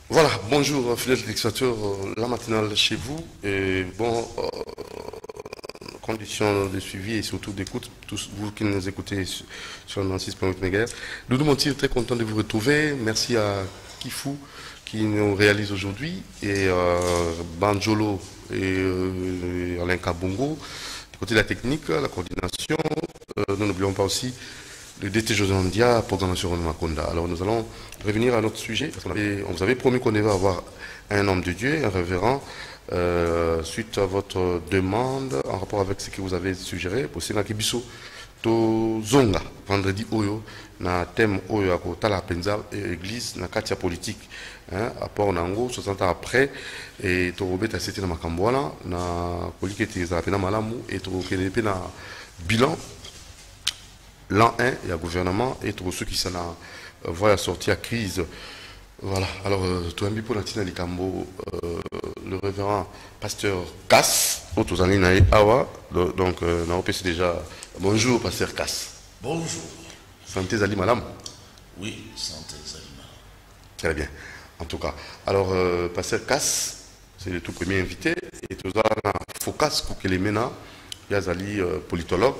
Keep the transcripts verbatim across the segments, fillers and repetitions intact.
Voilà, bonjour fidèles téléspectateurs, la matinale chez vous et bon, euh, conditions de suivi et surtout d'écoute, tous vous qui nous écoutez sur, sur le quatre-vingt-six virgule huit mégahertz. Doudou Montir, très content de vous retrouver. Merci à Kifou qui nous réalise aujourd'hui et euh, Banjolo et, euh, et Alain Kabongo. Du côté de la technique, la coordination, euh, nous n'oublions pas aussi le D T Josandia, programmation René Makonda. Alors nous allons revenir à notre sujet, parce qu'on avait, on vous avait promis qu'on devait avoir un homme de Dieu, un révérend, euh, suite à votre demande, en rapport avec ce que vous avez suggéré, pour Sénat Kibiso, to Zonga, vendredi Oyo, na thème Oyo à Kotala Penza, église, na Katia politique, hein, apport Nango, soixante ans après, et to Robert a cité na Makambouala, na Kolikete Zapena Malamu, et to Kenepe na bilan. L'an un, il y a gouvernement et tous ceux qui s'en a voient sortir à crise. Voilà. Alors, tout un peu pour Natina Likambo, le révérend pasteur Cass, autres années Awa. Donc, on a repéré déjà. Bonjour, pasteur Cass. Bonjour. Santé Zali Malam. Oui, santé Zali Malam. Très bien. En tout cas. Alors, euh, pasteur Cass, c'est le tout premier invité. Et tout ça, Focus, Koukelemena, il y a Zali, euh, politologue.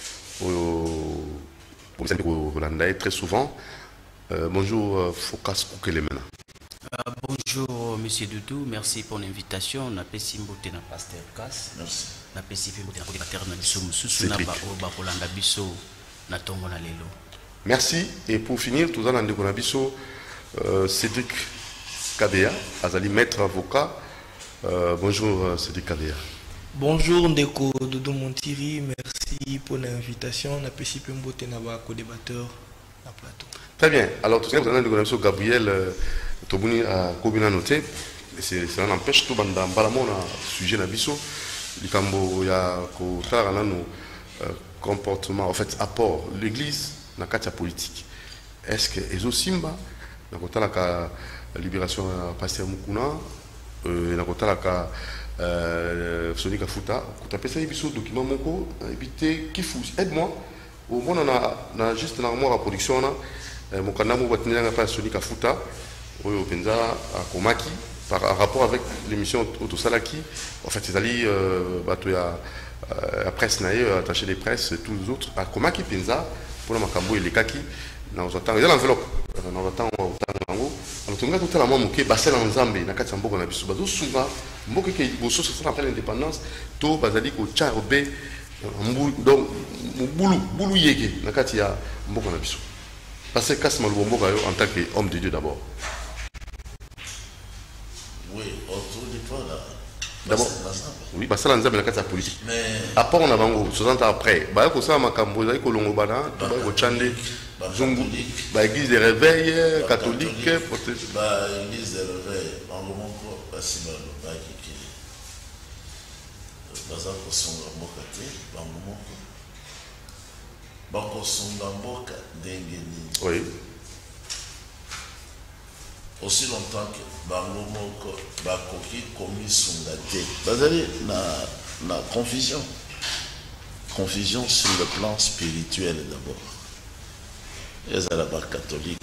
Pour très souvent. Euh, bonjour, euh, Focus Koukelemena. Euh, bonjour, monsieur Doudou. Merci pour l'invitation. On appelle Simbote na pasteur Cass. Merci. On appelle Simbote na coordinateur na biso mususu na ba oba kolanda biso na tongo na lelo. Merci. Et pour finir, tout ça dans le biso Cédric Kadea, Azali maître avocat. Euh, bonjour, Cédric Kadea. Bonjour Ndeko Doudou Montiri, merci pour l'invitation. On a participé à co-débatteur à plateau. Très bien. Alors, tout ça, vous avez dit Gabriel Tobouni a Kobina noté. Cela n'empêche tout le monde à sujet Nabiso. Likambo, il y a nos comportements, en fait, apport. L'église n'a qu'à politique. Est-ce que Ezo Simba, n'a qu'à la libération pasteur Mukuna, n'a qu'à Euh, Sonic Afuta, tu as fait un document moko, éviter Kifou, aide-moi. Au moins on a, on a juste une armoire à production là. Mon canal m'a tenu à pas Sonic Afuta, au Penza à Komaki, par rapport avec l'émission Autosalaki. En fait, ils allaient battre la presse naïe, attacher les presses, tous les autres à Komaki Penza pour le Makambo et les Kaki. Dans il y a l'enveloppe. Dans le temps, alors tu regardes tout à la moment que Basel en Zambie, na kati mboka na biso bazo sunga mboka ke boso ça s'appelle l'indépendance to bazali ko charbe donc bulu bulu yeke na kati ya mboka na biso parce que Kasma Lubomboka en tant qu'homme de Dieu d'abord. Oui, autour du point là. D'abord, oui, Basel en Zambie na kati ya politique. Mais après on a bango soixante ans après ba ko ça makambo za ko longo bana to ba ko chande Zungu, bah, église de réveil, bah, catholique, protestante. Bah, église de réveil, Bangomonko, Basimalo, Bakiki. Bazako Songa Mbokate, Bangomonko. Bako Songa Mboka, Dengeni. Oui. Aussi longtemps que Bangomonko, Bakoki, commis Songate. Bazali, na, na confusion. Confusion sur le plan spirituel d'abord. Les Arabes catholiques.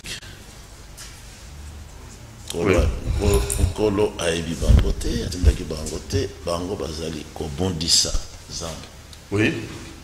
Kolo Aebi Bangote, Atindaki Bangote, Bango Bazali, Kobondisa, Zamb. Oui.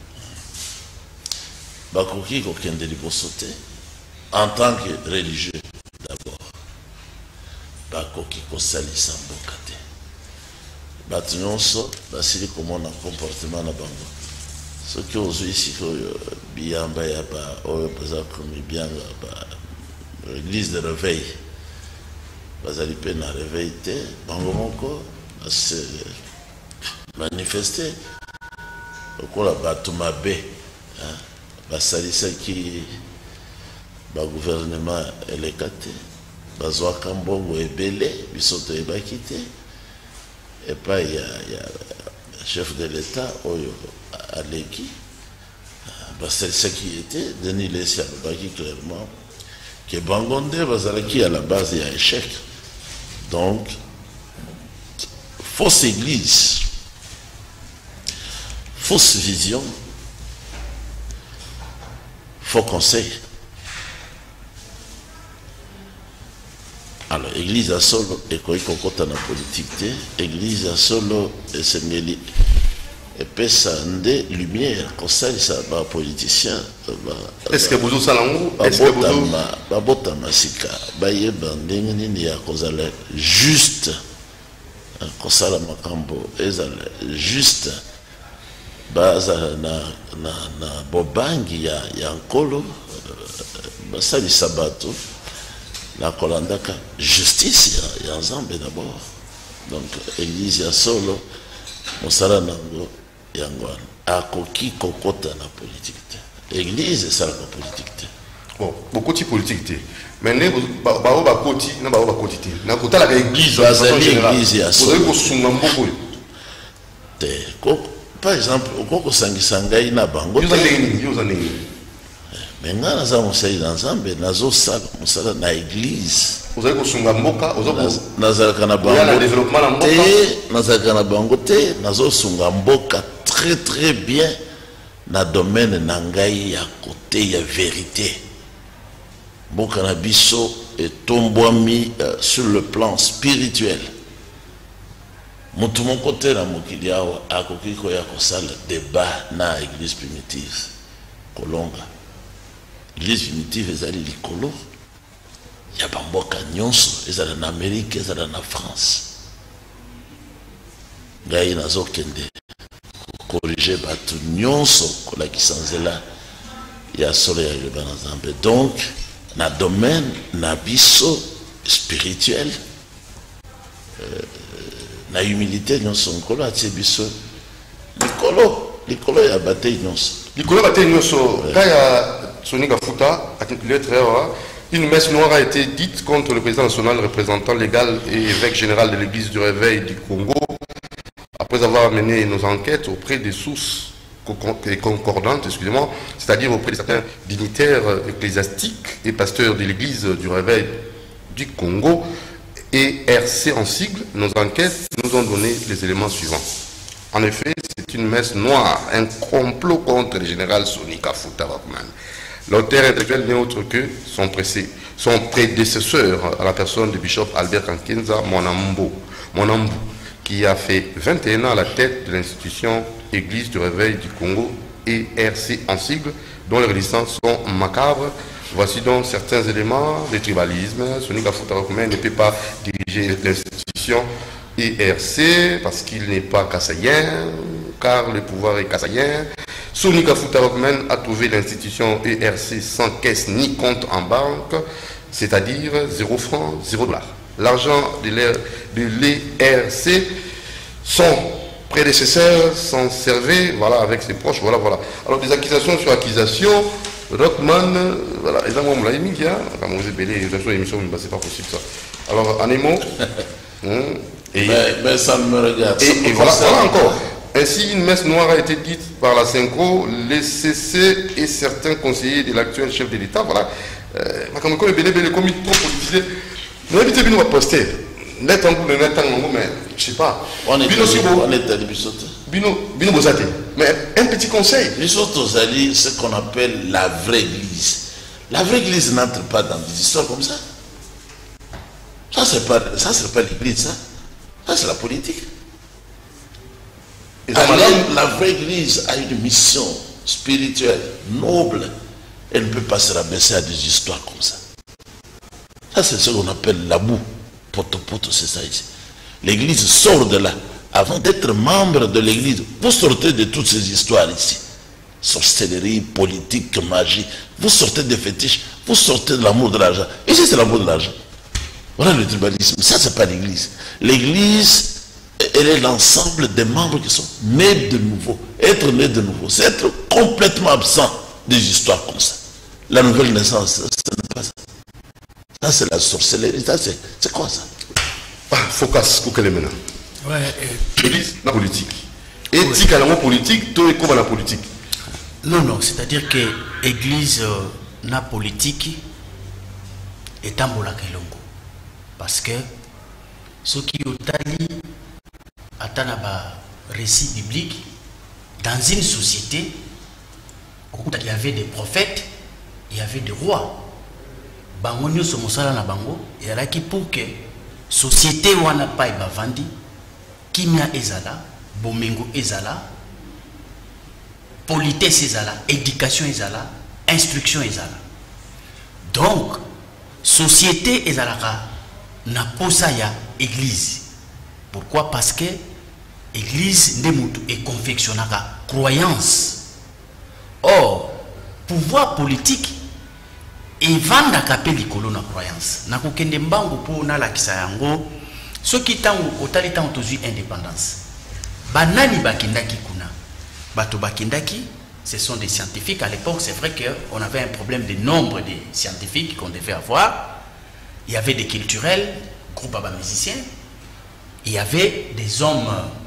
Bakoki Kokende Libosote, en tant que religieux d'abord. Bakoki Kosali Sambokate. Batunyonso, Basili comment on a comportement na Bango. Ce qui ont ici, Biamba y a pas, comme bien l'église de réveil. Bazali peine à réveiller, Bangomonko, à se manifester. Au la Batumabe, Basali qui, le gouvernement est le kate, Bazoa Kambongo est belé, Bisoto est bakité, et pas il y a le chef de l'État, Oyo. Aleki, c'est ce qui était, Denis Lessia, clairement, que Bangonde, Bazalaki à la base, il y a échec. Donc, fausse église, fausse vision, faux conseil. Alors, l'église à solo, et quoi qu'on compte en politique, l'église à solo, et c'est et puis ça des lumières, comme ça, ça va politicien. Est-ce que vous avez un est-ce que vous avez un juste, comme ça, la macambo, juste, base na na na bobangi ya ya nkolo, ça les sabato, la kolandaka justice ya nzambe d'abord. Donc église ya solo, mosala nango yangwana akoki kokota na politique. Église ça la politique. Bon, beaucoup de politique. Mais ne ba ba ba koti na ba ba koti te. Na kota la église en général. Église ya solo. Vous avez kosunga mboko. Te ko par exemple okoko sangisa ngai na bango. Vous avez nini, vous avez nini. Mais nga na za mosali na nzambe nazo sala mosala na église. Vous avez kosunga mboka, ozo nazalaka na bango. Ya na développement na mboka. Te nazalaka na bango te nazo sunga mboka très très bien na domaine na ngai ya côté ya vérité. Mboka na biso etombwami uh, sur le plan spirituel. Mutu mon côté na mokili awa akoki koya kosala débat na église primitive kolonga. L'église primitive ezali likolo ya bamboka nyonso ezala na Amérique ezala na France. Ngai nazokende corriger batu nyonso kolakisa nzela ya solo ya liloba na Nzambe. Donc na domaine na biso spirituel euh, na humilité nyonso nkolo atie biso likolo likolo ya batei nyonso likolo batei nyonso kaya Sonika Fouta une messe noire a été dite contre le président national représentant légal et évêque général de l'église du Réveil du Congo après avoir mené nos enquêtes auprès des sources concordantes, excusez-moi, c'est-à-dire auprès de certains dignitaires ecclésiastiques et pasteurs de l'église du Réveil du Congo et R C en sigle. Nos enquêtes nous ont donné les éléments suivants. En effet, c'est une messe noire, un complot contre le général Sonika Fouta Rockman. L'auteur intellectuel n'est autre que son, pressé, son prédécesseur à la personne du bishop Albert Kankenza Monambo, Monambu, qui a fait vingt et un ans à la tête de l'institution Église du Réveil du Congo et R C en sigle, dont les résistances sont macabres. Voici donc certains éléments de tribalisme. Sonika Fouta Rockman ne peut pas diriger l'institution E R C parce qu'il n'est pas kassaïen, car le pouvoir est kassaïen. Sonika Fouta Rockman a trouvé l'institution E R C sans caisse ni compte en banque, c'est-à-dire zéro franc, zéro dollar. L'argent de l'E R C, son prédécesseur s'en servait, voilà, avec ses proches, voilà, voilà. Alors des accusations sur accusations, Rockman, voilà, et là, moi, on l'a mis, comme vous êtes émission, c'est pas possible ça. Alors, en émo, et, mais, mais ça me regarde. Et, et voilà, voilà encore. Ainsi, une messe noire a été dite par la Synchro, les C C et certains conseillers de l'actuel chef de l'État. Voilà. Comme il est trop politisé, nous évitons de nous poster. Net en bout, net en bout, mais je sais pas. On est à l'Ibissote. Bino, Bino Bozate. Mais un petit conseil. L'Ibissote, c'est ce qu'on appelle la vraie église. La vraie église n'entre pas dans des histoires comme ça. Ça, c'est pas, ça, c'est pas l'église, ça. Ça, c'est la politique. Et alors, la vraie église a une mission spirituelle, noble. Elle ne peut pas se rabaisser à des histoires comme ça. Ça, c'est ce qu'on appelle l'abou. Poto poto, c'est ça ici. L'église sort de là. Avant d'être membre de l'église, vous sortez de toutes ces histoires ici. Sorcellerie, politique, magie. Vous sortez des fétiches. Vous sortez de l'amour de l'argent. Ici, c'est l'amour de l'argent. Voilà le tribalisme. Ça, c'est pas l'église. L'église, elle est l'ensemble des membres qui sont nés de nouveau. Être né de nouveau, c'est être complètement absent des histoires comme ça. La nouvelle naissance, ce n'est pas ça. Ça, c'est la sorcellerie. Ça, c'est quoi ça? Ah, focus, qu'est-ce que maintenant? Ouais. L'église, la politique. Éthique à la politique, tout est comme la politique. Non, non, c'est-à-dire que l'église, euh, la politique, est en bola kelongo. Parce que ce qui est tali, attend un récit biblique, dans une société où il y avait des prophètes, il y avait des rois. bango nyoso mosala na bango ezalaki pour que société wana pa bavandi kimia ezala bomengo ezala politesse ezala éducation ezala instruction ezala. Donc société ezalaka na posa ya église. Pourquoi? Parce que église ndemutu et confectionnaka croyance. Or pouvoir politique et vanda kapé likolo na croyance. Na kokende mbango po na lakisa yango soki tango otali tango tozui indépendance. Banani bakindaki kuna. Bato bakindaki, ce sont des scientifiques. À l'époque, c'est vrai qu'on avait un problème de nombre de scientifiques qu'on devait avoir. Il y avait des culturels, groupe à musiciens. Il y avait des hommes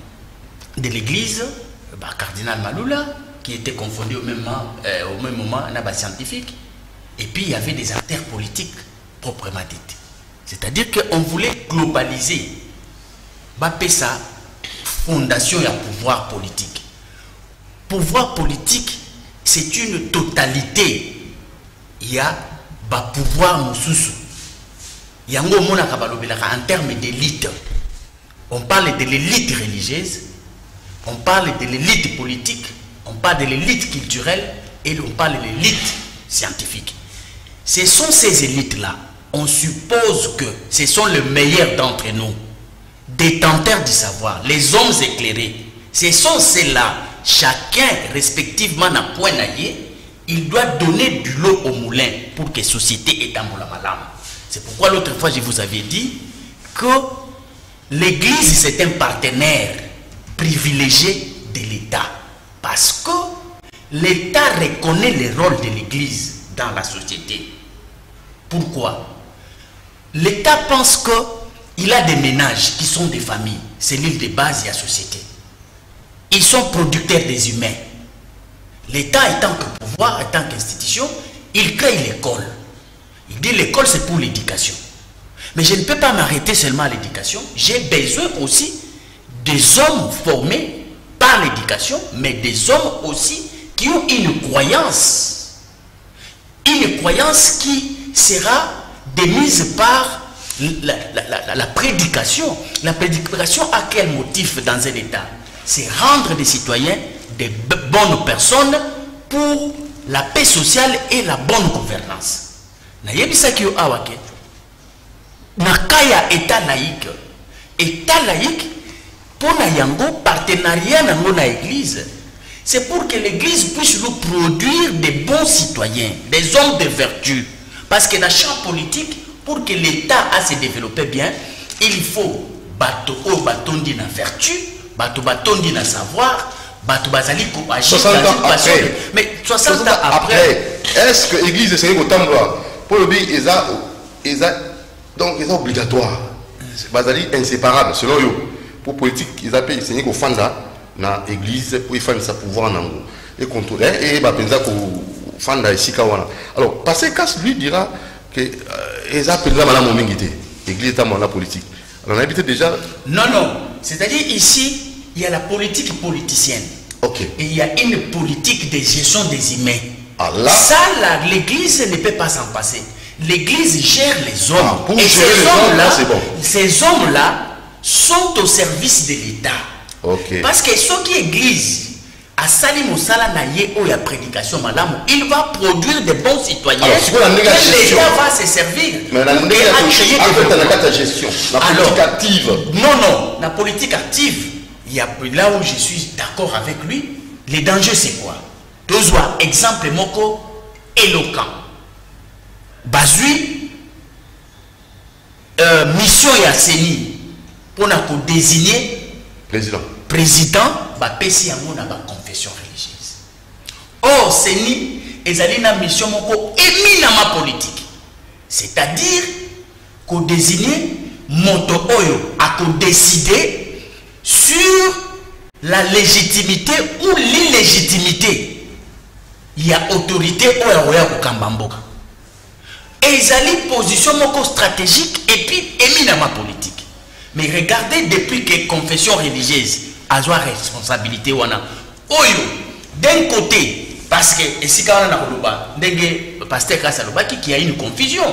de l'église, bah, cardinal Maloula, qui était confondu au même moment, euh, au même moment un scientifique. Et puis il y avait des acteurs politiques proprement dites. C'est-à-dire qu'on voulait globaliser, bapé sa fondation et un pouvoir politique. Pouvoir politique, c'est une totalité. Il y a un pouvoir moussoussou. Il y a un mot en termes d'élite. On parle de l'élite religieuse, on parle de l'élite politique, on parle de l'élite culturelle et on parle de l'élite scientifique. Ce sont ces élites-là. On suppose que ce sont les meilleurs d'entre nous, détenteurs du savoir, les hommes éclairés. Ce sont ceux-là. Chacun, respectivement, n'a point naillé, il doit donner du lot au moulin pour que la société ait un moulin malam. C'est pourquoi l'autre fois, je vous avais dit que l'Église, c'est un partenaire privilégié de l'État. Parce que l'État reconnaît le rôle de l'Église dans la société. Pourquoi? L'État pense qu'il a des ménages qui sont des familles. C'est l'île de base de la société. Ils sont producteurs des humains. L'État étant que pouvoir, étant qu'institution, il crée l'école. Il dit l'école c'est pour l'éducation. Mais je ne peux pas m'arrêter seulement à l'éducation. J'ai besoin aussi des hommes formés par l'éducation, mais des hommes aussi qui ont une croyance. Une croyance qui sera démise par la, la, la, la prédication. La prédication a quel motif dans un État? C'est rendre des citoyens des bonnes personnes pour la paix sociale et la bonne gouvernance. Nayebisaki yo awake. Nakaya État laïque. État laïque, pour na yango partenariat nango na église. C'est pour que l'église puisse nous produire des bons citoyens, des hommes de vertu. Parce que dans le champ politique, pour que l'État a se développer bien, il faut bateau au bâton d'une vertu. Bato batondi na savoir, bato bazali ko agir soixante ans après. Mais soixante ans après, est-ce que l'église c'est au temps pour le dire eza eza donc c'est obligatoire. Bazali inséparable selon eux. Pour politique ils appellent enseigner ko fanda na église pour faire sa pouvoir nango et contrôler et ba penza ko fanda isika wana. Alors parce que lui dira que eza penza mala momingité. Église est dans la politique. Alors on a habité déjà. Non non. C'est-à-dire ici, il y a la politique politicienne. Okay. Et il y a une politique de gestion des humains. Ah, là. Ça, l'Église ne peut pas s'en passer. L'Église gère les hommes. Ah, pour et ces hommes-là, c'est bon. Ces hommes-là sont au service de l'État. Okay. Parce que ce qui est Église, à Salim Moussala Naye ou la prédication, madame, il va produire des bons citoyens. Alors, l'État va se servir. Mais la gestion, la politique active. Non, non, la politique active, il y a, là où je suis d'accord avec lui, les dangers c'est quoi? Deux exemple moko éloquent. Bazui, euh, mission et Seni, pour nous désigner président. Président, bah pesi yango na ba confession religieuse. Or Seni ezali na mission moko éminemment politique. C'est-à-dire qu'on désigne moto oyo a qu'on décider sur la légitimité ou l'illégitimité. Il y a autorité oyo oyo kambamboka. Et ezali position moko stratégique et puis éminemment politique. Mais regardez depuis que confession religieuse a responsabilité wana oyo d'un côté parce que ici quand on a le pasteur Kasaloba qui a une confusion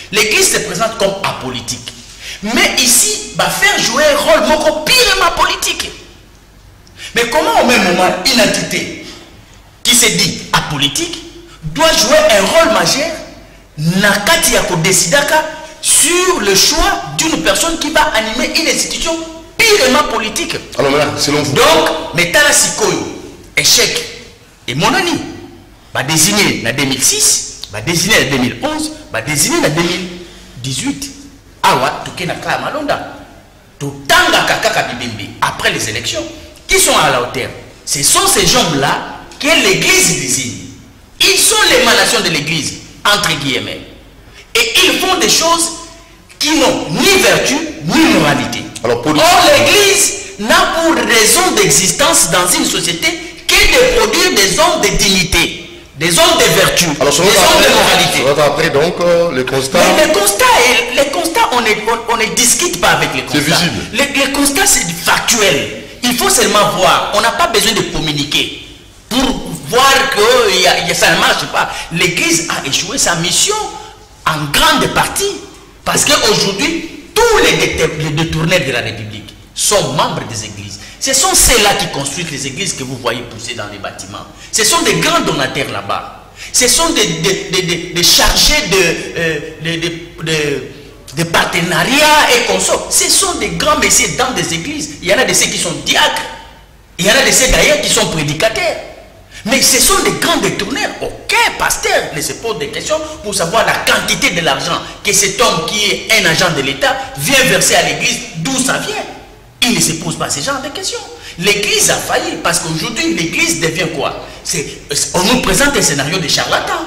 L'église se présente comme apolitique. Mais ici, va faire jouer un rôle beaucoup pire politique. Mais comment au même moment, une entité qui se dit apolitique doit jouer un rôle majeur nakati ya kodesidaka sur le choix d'une personne qui va animer une institution purement politique. Alors là, selon vous. Donc, Metala Sikoyo, échec et mon ami, va désigner en deux mille six, va désigner en deux mille onze, va désigner en deux mille dix-huit. Awa, Tukena Kala Malonda, Tutanga Kakaka Bibimbi, après les élections, qui sont à la hauteur. Ce sont ces gens-là que l'Église désigne. Ils sont l'émanation de l'Église, entre guillemets. Et ils font des choses qui n'ont ni vertu, ni moralité. Alors, pour... Or, l'Église n'a pour raison d'existence dans une société que de produire des hommes de dignité, des hommes de vertu, alors, des hommes après, de moralité. Après, donc, euh, les constats... Mais les constats, les constats on ne on, on discute pas avec les constats. C'est visible. Les, les constats, c'est factuel. Il faut seulement voir. On n'a pas besoin de communiquer pour voir que y a, y a, ça ne marche pas. L'Église a échoué sa mission en grande partie. Parce qu'aujourd'hui, tous les, les détourneurs de la République sont membres des églises. Ce sont ceux-là qui construisent les églises que vous voyez pousser dans les bâtiments. Ce sont des grands donataires là-bas. Ce sont des, des, des, des, des chargés de, euh, de, de, de, de partenariats et consorts. Ce sont des grands messieurs dans des églises. Il y en a de ceux qui sont diacres. Il y en a de ceux d'ailleurs qui sont prédicateurs. Mais ce sont des grands détourneurs. Aucun pasteur ne se pose des questions pour savoir la quantité de l'argent que cet homme qui est un agent de l'État vient verser à l'église, d'où ça vient. Il ne se pose pas ce genre de questions. L'église a failli parce qu'aujourd'hui l'église devient quoi? On nous présente un scénario de charlatan.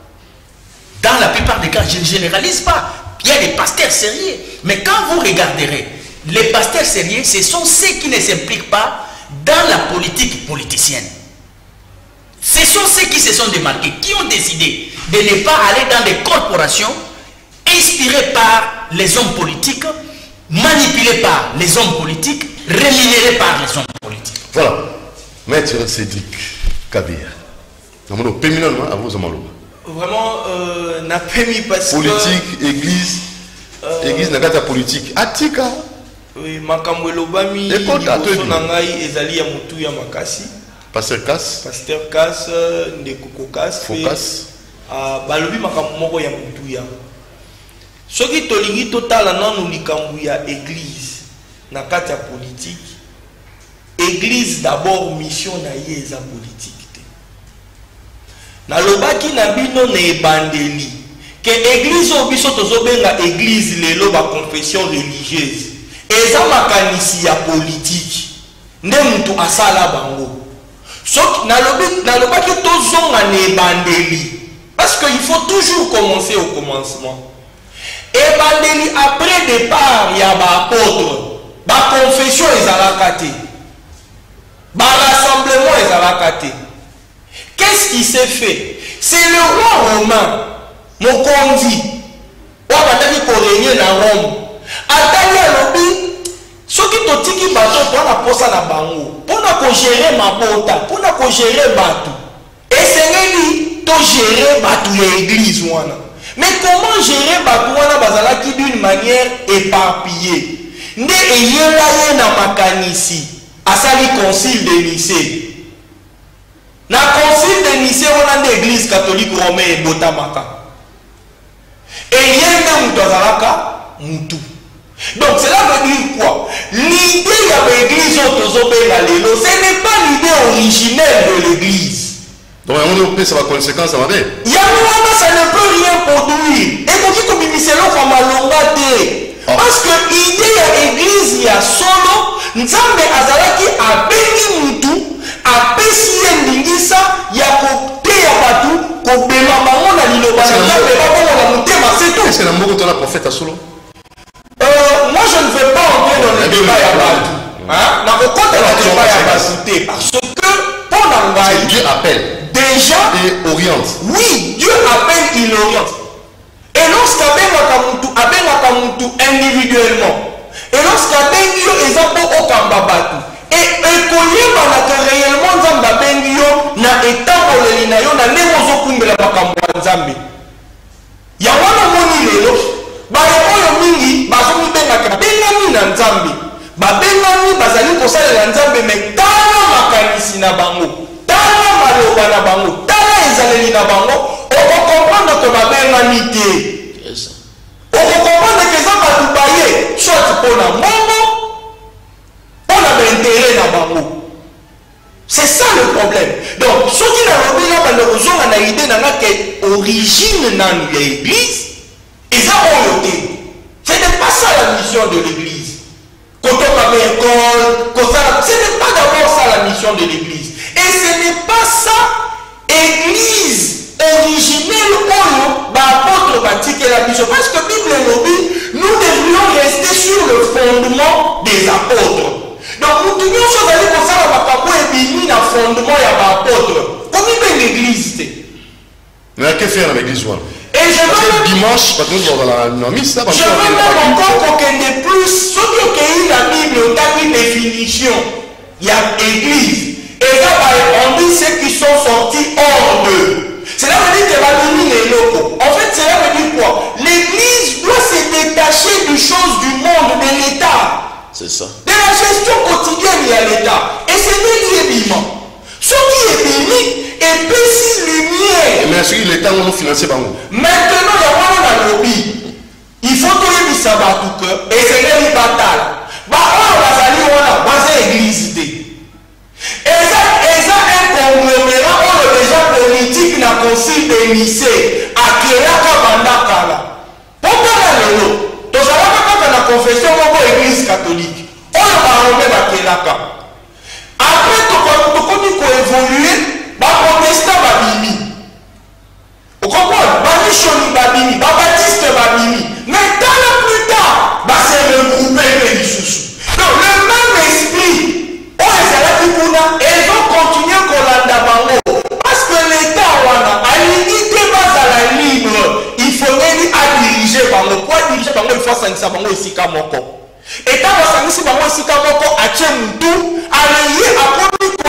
Dans la plupart des cas, je ne généralise pas. Il y a des pasteurs sérieux. Mais quand vous regarderez, les pasteurs sérieux, ce sont ceux qui ne s'impliquent pas dans la politique politicienne. Ce sont ceux qui se sont démarqués, qui ont décidé de ne pas aller dans des corporations inspirées par les hommes politiques, manipulées par les hommes politiques, rémunérées par les hommes politiques. Voilà. Maître Cédric Kabir. Vraiment, euh, n'a pas mis parce que... Politique, église, euh, église n'a pas politique. Atika. Oui, Makambo Lobami, Liboso Nangai, Ezali Yamutu Yamakasi. Pasteur Kass. Pasteur Kass, Ndekoko Kass. Focus. Balobi Makambo Moko Yamutu Ya. Ce qui tolingi total nan likambu ya église na kati ya politique. Église d'abord mission na ye eza politique te. Na lobaki na bino na ebandeli que église obiso tozobenga église lelo ba confession religieuse eza makanisi ya politique nde mutu asala bango. So na lobi na lobaki tozonga na ebandeli parce que il faut toujours commencer au commencement. Ebandeli après départ ya ba apôtre ba confession ezalaka te. Bah, rassemblement est à la caté. Qu'est-ce qui s'est fait? C'est le roi romain, mon condi, on va dire qu'on règne dans Rome. Attendez à l'objet, ce qui te dit qu'il va pour la poste à la bango, pour la gérer ma porte, pour la gérer bateau. Et c'est lui qui gérer bateau l'église. Mais comment gérer bateau qui d'une manière éparpillée? Ne ayez là na makanisi. À ça, le concile de Nicée. Dans le concile de Nicée, on a une église catholique romaine et Botamaka. Et il y a un Moutou. Donc, cela veut dire quoi? L'idée de l'église, ce n'est pas l'idée originelle de l'église. Donc, on peut ça va conséquence, ça va bien. Il y a un ça ne peut rien produire. Et donc, il faut que c'est comme un longate. Parce que l'idée de l'église, il y a solo. Nzambe azalaki abengi mutu apesi ye ndingisa ya koteya batu kobema bango na liloba na nzambe babongo na motema c'est tout. Est-ce que na mboko tona prophète à solo? Euh, moi je ne vais pas entrer dans le débat ya batu. Hein? Na kokota na débat ya batu parce que pour Nangai Dieu appelle déjà et oriente. Oui, Dieu appelle, il oriente. Et lorsqu'abengaka mutu abengaka mutu individuellement. Et lorsqu'abengio ezabo okamba batu et ekoyeba na réellement nzamba bengio na etamboleli na yo na ndenge ozokumbela makambo ya nzambe ya wana moni lelo bayekoyo mingi bazomibengaka bengami na nzambe babengami bazali kosalela nzambe me tala makanisi na bango tala maloba na bango tala ezaleli na bango okokomprendre ke babengami te okokomprendre ke eza bato baye soit mpona mbongo mpona baintere na bango. C'est ça le problème. Donc, ce qui n'a pas été dans l'idée de l'origine de l'église, ils ont été. Ce n'est pas ça la mission de l'église. Quand on a une école, ce n'est pas d'abord ça la mission de l'église. Et ce n'est pas ça, église originelle ou l'apôtre baptiste et la mission. Parce que Bible et Bible, nous devrions rester sur le fondement des apôtres. Donc, nous devons choisir comme ça, on va et un fondement et un apôtre. Comment est l'église? Mais que faire dans l'église? Et je veux dimanche, parce que nous sommes dans la mise, ça va. Je veux même encore qu'on ait plus. Ceux qui ont eu la Bible, ont une définition. Il y a église. Et là, on dit ceux qui sont sortis hors d'eux. Cela veut dire que la Bible est locaux. En fait, cela veut dire quoi? L'église doit se détacher des choses du monde, de l'État. C'est ça. De la gestion quotidienne, il y a l'État. Et c'est lui qui est vivant. Ce qui est béni est plus lumière. Mais est-ce que l'État va financer par nous? Maintenant, il y a vraiment un lobby. Il faut que les savoir tout cœur. Et c'est les batailles. Bah, on va salir, on a basé l'église. Et ça, et ça, un conglomérat, on a déjà politique dans le concile de Nicée. À Kiraka Bandakala. Pourquoi la lolo? Donc, ça va pas dans la confession de l'église catholique. On a parlé à Kiraka. Après, tu connais qu'on évolue, les protestants babimi. Vous comprenez? Bamichoni babimi, Baptiste babimi. Mais dans le plus tard, c'est regroupé les sous. Donc, le même esprit, on les a là et ils vont continuer à Bango. Parce que l'État, à l'unité base à la libre, il faudrait à diriger Bango. Pour diriger Bango, il faut s'en Bango ici comme Moko. Et quand on s'en Bango ici comme Moko, à Tchemoutou, à l'ayé, à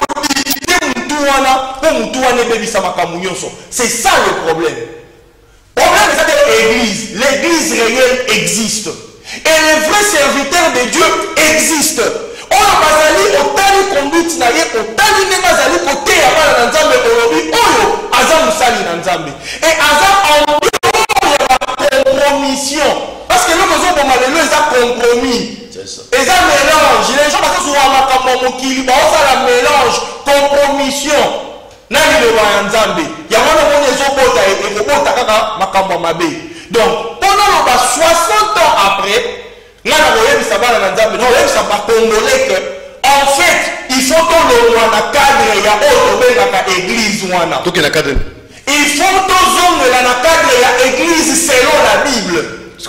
c'est ça le problème. Le problème, c'est que l'église, l'église réelle existe. Et les vrais serviteurs de Dieu existent. On a basali au tali conduite naïe, au tali nemazali côté à la nzambe olobi, oyo, azam musali na nzambe. Et azam en compromission. Parce que nous faisons pour malheureux, ils ont compromis. Et ça mélange. Les gens passent souvent à ma mokili, bah ça la mélange, compromission. Nani le wa nzambe. Ya wana mone zokota et kokota kaka makambo mabe. Donc pendant le soixante ans après, nana boyebi sabana na nzambe, non yebi sabana congolais que en fait, il faut que le wana cadre ya auto benga église wana. Donc il y a cadre. Il faut que zongela na cadre ya église selon la Bible.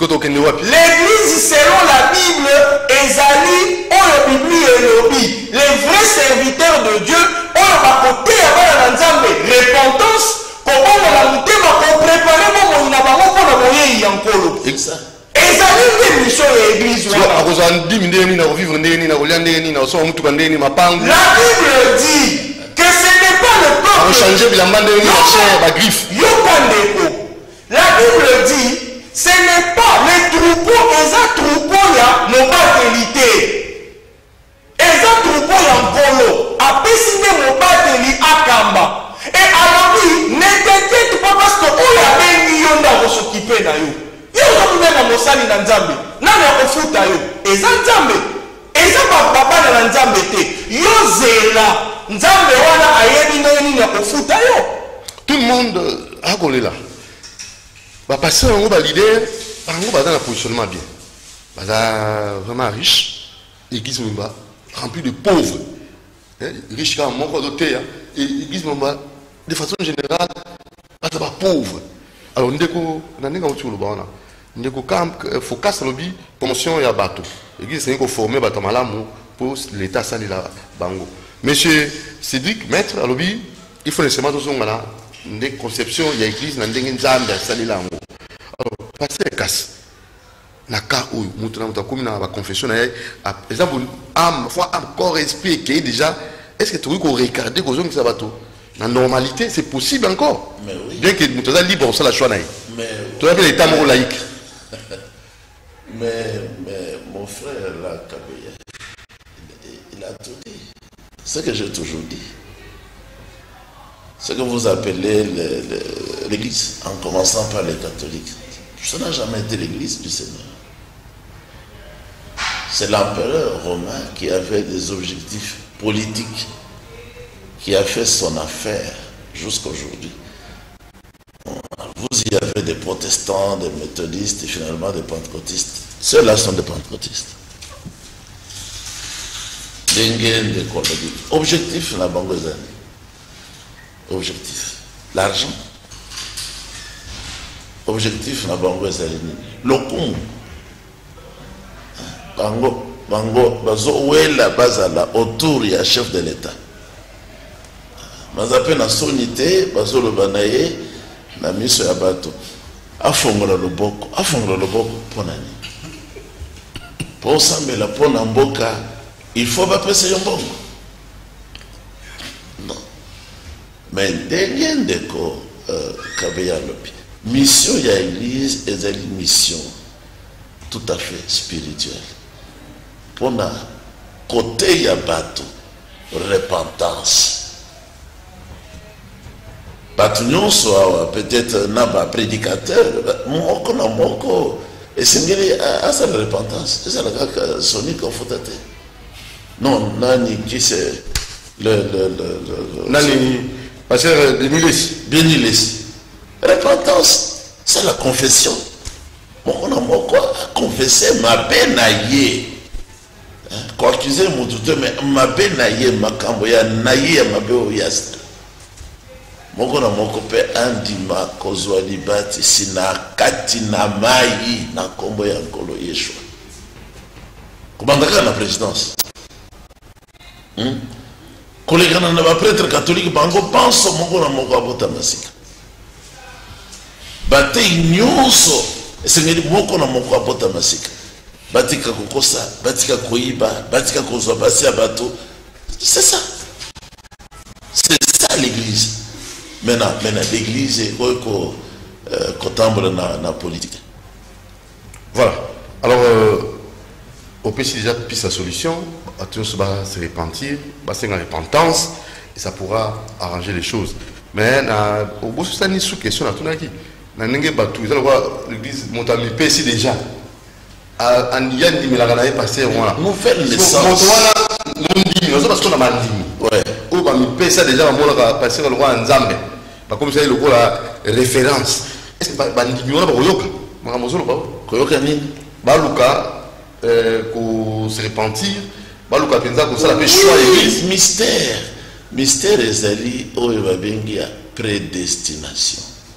L'église selon la Bible ezali oyo Bible elobi. Les vrais serviteurs de Dieu oyo bakote ya na nzambe repentance comment la mutema ko préparer mo na bango ko na moye yankolo. Exact. Ezali une mission ya église wana. Akozandi ndeni na vivre ndeni na kolia ndeni na so mutuka ndeni mapangu. La Bible dit que ce n'est pas le peuple. On changer bilamba ndeni na chair ba griffe. Yokandeko. La Bible dit ce n'est pas les troupeaux, les troupeaux là n'ont pas qualité. Les troupeaux en polo, à Pessine n'ont pas qualité à Kamba. Et alors lui, ne t'inquiète pas parce que où y a des millions d'euros s'occuper d'ailleurs. Il y a un peu de mosali dans Nzambe. N'a pas de foot d'ailleurs. Et ça Nzambe. Et ça papa dans Nzambe te. Yo zela. Nzambe wana ayebi nani na foot d'ailleurs. Tout le monde a collé là. Bah passer un groupe leader, un groupe dans un positionnement bien. Bah vraiment riche, église Mumba rempli de pauvres, riche comme mon côté, et église Mumba de façon générale, pas de pauvres. Alors nous déco, on a n'est qu'au le bas, nous déco camp, focus sur le bi, promotion et à bateau. Église c'est qu'on forme bateau malamu pour l'État sali la bango. Monsieur Cédric maître à l'obi, il faut nécessairement tous on a des conceptions, il y a église dans des nzambe sali la bango. Alors passer casse. Na cas où nous avons comme dans la confession, par exemple, âme, foi, âme, corps, esprit, qui est déjà, est-ce que tu veux qu'on regarde que ça va tout? La normalité, c'est possible encore. Mais oui. Bien que nous sommes libres, on sait la choix. Mais tu as l'état laïque. Mais, mais mon frère, là, Kabeya, il, il a tout dit. Ce que j'ai toujours dit. Ce que vous appelez l'Église, en commençant par les catholiques, ça n'a jamais été l'Église du Seigneur. C'est l'empereur romain qui avait des objectifs politiques, qui a fait son affaire jusqu'à aujourd'hui. Vous y avez des protestants, des méthodistes et finalement des pentecôtistes. Ceux-là sont des pentecôtistes. Objectif, la banque des années. Objectif. L'argent. Objectif, la banque des années. L'okum. Bango, bango, bazo, où est la base à la autour, il y a chef de l'État. Mazape na sonité, bazo le banaye, na miso ya bato. Afongola le boko, afongola le boko, ponani. Pour s'emmener la pona mboka, il faut pas passer un bon. Non. Mais derrière de ko Kabeya lobi. Mission ya église est une mission tout à fait spirituelle. Pour na côté ya bato repentance. Bato nyonso peut-être na ba prédicateur, moko na moko et c'est à sa repentance. C'est ça la sonique en foutate. Non, nani qui c'est le le le nani pasteur Benilis. Benilis. Repentance, c'est la confession. Moko na moko confesser ma benaye. Ko accuser mon doute mais ma benaye makambo ya naye ma be oyas. Moko na moko pe andima kozwa libati sina kati na mai na kombo ya nkolo Yeshua. Kubandaka na présidence. Hmm? Collègue na ba prêtre catholique bango pense moko na moko abota masika. Bate nyonso esengeli moko na moko abota masika. Batika kokosa, batika koiba, batika kozwa basi ya bato. C'est ça. C'est ça l'église. Maintenant, maintenant l'église est quoi la politique. Voilà. Alors, euh, on peut déjà puis sa solution, tout se va se repentir, va se repentance, et ça pourra arranger les choses. Mais au bout de ça, il y a une sous-question à tout le monde. L'église Montami ici déjà. En Yann dit, mais la ganaille passée, voilà. Nous faisons l'essence. Parce qu'on a mandimi. Ouais. Ou bah mi paye ça déjà, on a passé le roi en Zambie. Bah comme ça il y a la référence. Est-ce que bah ndimi on a pas koyoka? Mara mozolo ba koyoka nini? Ba luka euh ko se repentir, ba luka penza ko ça la choix l'église. Mystère. Mystère ezali oyo ba bengi ya prédestination.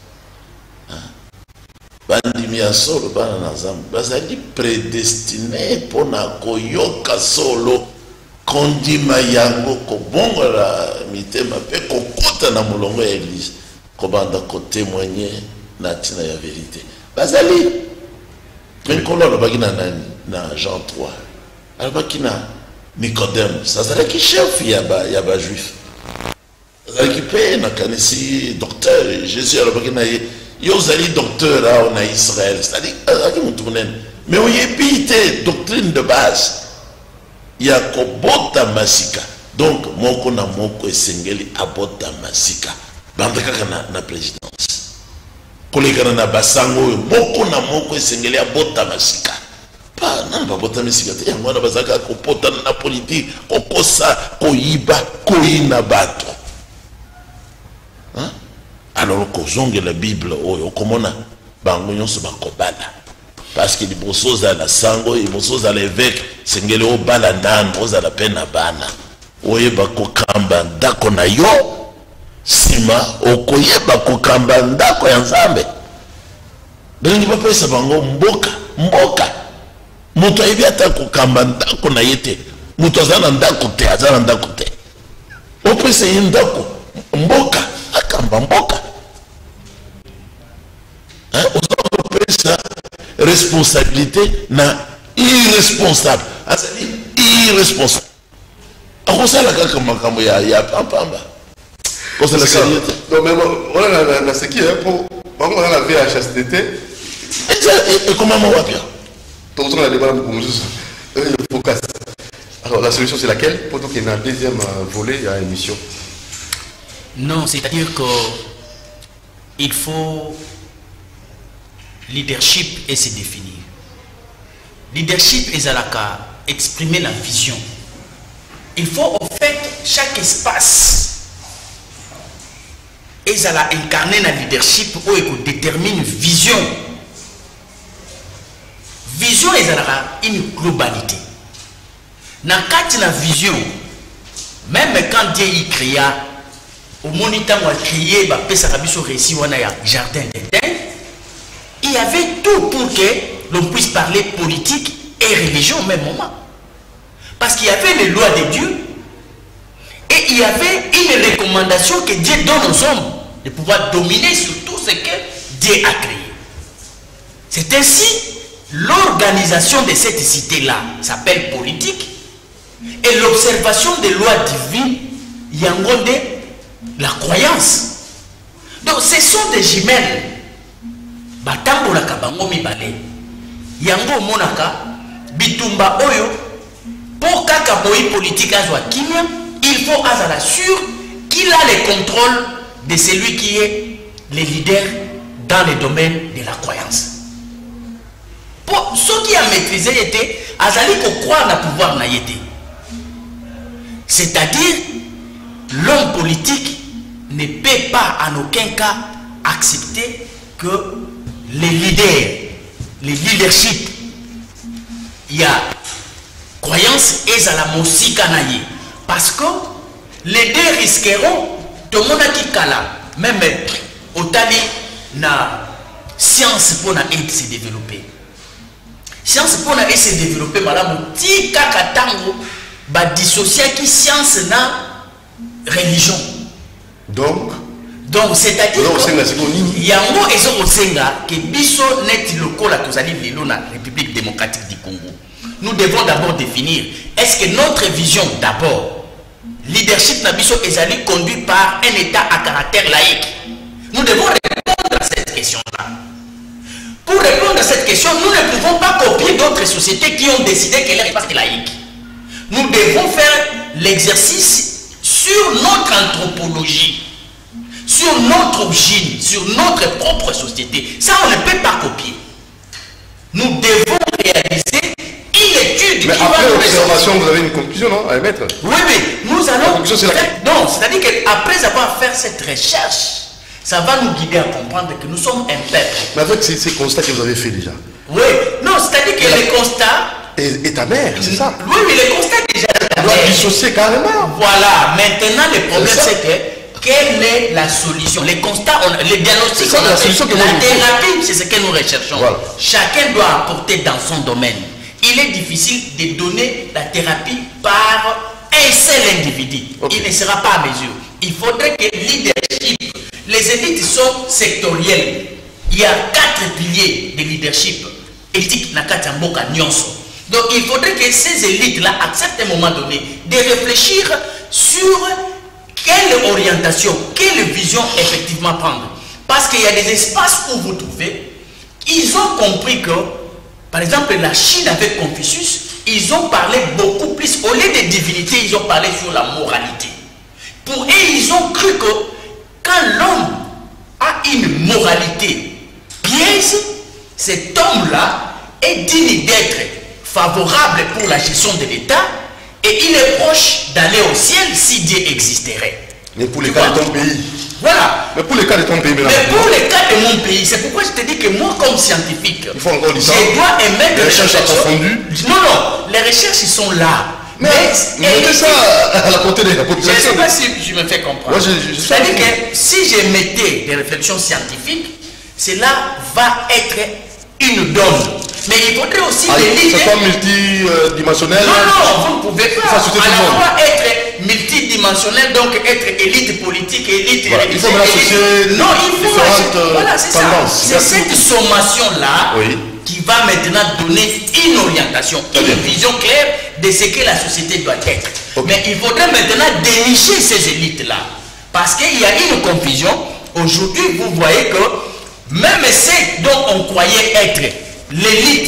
Bandimi ya solo bana na Zambie. Bazali prédestiné pour na koyoka solo. Kondima yango kobongola mitema pe kokota na mulongo ya église kobanda ko témoigner na tina ya vérité bazali mais kolo lo bagina nani na Jean trois alors bakina Nicodème ça zala ki chef ya ba ya ba juif zala ki pe na kanisi docteur Jésus alors bakina yo zali docteur là en Israël c'est-à-dire aki mutunen mais on yebite doctrine de base. Il y a kobota masika donc moko na moko esengeli abota masika bandaka na na présidence kolekana na basango moko na moko esengeli abota masika pa na babota masika te yango na bazaka kopota na politique kokosa koyiba koina bato hein alors ko zonge la Bible oyo komona bango nyonso bakobala. Parce que les bossos à la sango, les bossos à l'évêque, c'est que les balanan, aux à la peine à bana. Oye bako kamba ndako na yo, sima, okoye bako kamba ndako ya nzambe. Bengi papa isa bango mboka, mboka. Muto aibi ata kukamba ndako na yete. Muto azana ndako te, azana ndako te. Ope se yi ndako, mboka, akamba mboka. Hein, aux ope sa responsabilité na irresponsable. C'est-à-dire irresponsable. Alors ça la kaka makambo ya ya pampamba. Pour ça la sérieuxité. Donc même on a la ce qui est pour on a la V H S T T. Et comment on va bien? Donc, on a débat focus. Alors, la solution, c'est laquelle? Pour qu'il y ait un deuxième volet, il y a une mission. Non, c'est-à-dire qu'il faut leadership et se définir. Leadership est à la cas exprimer la vision. Il faut en fait chaque espace et à la incarner la leadership où il détermine vision. Vision est à la une globalité. Dans la vision, même quand Dieu y créa, au moniteur où il a créé, jardin d'Éden, il y avait tout pour que l'on puisse parler politique et religion au même moment. Parce qu'il y avait les lois de Dieu et il y avait une recommandation que Dieu donne aux hommes de pouvoir dominer sur tout ce que Dieu a créé. C'est ainsi l'organisation de cette cité-là s'appelle politique et l'observation des lois divines, il y a la croyance. Donc ce sont des jumelles. Batambola kabango mibale. Yango monaka bitumba oyo pour kaka boyi politique azwa kimia, il faut azala sûr qu'il a le contrôle de celui qui est le leader dans le domaine de la croyance. Pour ceux qui ont maîtrisé était azali ko croire na pouvoir na yete. C'est-à-dire l'homme politique ne peut pas en aucun cas accepter que les leaders, les leaderships, il y a croyance et à la mosika naïe. Parce que les deux risqueront, tout le monde a dit kala, même au tali na science pour na aide se développer. Science pour na aide se développer, madame, ti kakatango, ba dissocier qui science na religion. Donc, donc c'est-à-dire que yango ezo osenga que biso net lokola tozali lelo na République démocratique du Congo. Nous devons d'abord définir est-ce que notre vision d'abord leadership na biso ezali conduit par un état à caractère laïque. Nous devons répondre à cette question-là. Pour répondre à cette question, nous ne pouvons pas copier d'autres sociétés qui ont décidé que leur espace est laïque. Nous devons faire l'exercice sur notre anthropologie, sur notre origine, sur notre propre société. Ça, on ne peut pas copier. Nous devons réaliser une étude. Mais qui après l'observation, vous avez une conclusion, non, à émettre? Oui, mais nous allons... La conclusion, c'est laquelle? Non, c'est-à-dire qu'après avoir fait cette recherche, ça va nous guider à comprendre que nous sommes un peuple. Mais avec ces, ces constats que vous avez fait déjà. Oui, non, c'est-à-dire que la... les constats... Et, et ta mère, c'est ça? Oui, mais les constats déjà... On doit dissocier carrément. Voilà, maintenant le problème c'est que quelle est la solution? Les constats, on, les diagnostics, ça, la, solution que la thérapie, c'est ce que nous recherchons. Voilà. Chacun doit apporter dans son domaine. Il est difficile de donner la thérapie par un seul individu. Okay. Il ne sera pas à mesure. Il faudrait que le leadership, les élites sont sectorielles. Il y a quatre piliers de leadership. Éthique, nakata mboka nyonso. Donc il faudrait que ces élites-là acceptent à un moment donné de réfléchir sur quelle orientation, quelle vision effectivement prendre. Parce qu'il y a des espaces où vous trouvez, ils ont compris que, par exemple, la Chine avec Confucius, ils ont parlé beaucoup plus, au lieu de divinité, ils ont parlé sur la moralité. Pour eux, ils ont cru que quand l'homme a une moralité pièce, cet homme-là est digne d'être favorable pour la gestion de l'État et il est proche d'aller au ciel si Dieu existerait. Mais pour les cas de ton pays. Voilà. Mais pour les cas de ton pays. Mais pour les cas de mon pays, c'est pourquoi je te dis que moi, comme scientifique, il faut encore dire ça. Je dois émettre les recherches approfondies. Non, non, les recherches ils sont là. Mais, mais mettez ça à la portée de la population. Je ne sais pas si je me fais comprendre. C'est-à-dire que si je mettais des réflexions scientifiques, cela va être une donne. Mais il faudrait aussi ah, des leaders. C'est pas multidimensionnel. Non, non, vous ne pouvez pas. Ça, à la fois être multidimensionnel, donc être élite politique, élite voilà, il faut associer. Non, il faut différentes voilà, c'est ça. C'est cette sommation-là oui. qui va maintenant donner une orientation, Très une bien. vision claire de ce que la société doit être. Okay. Mais il faudrait maintenant dénicher ces élites-là. Parce qu'il y a une confusion. Aujourd'hui, vous voyez que même ceux dont on croyait être l'élite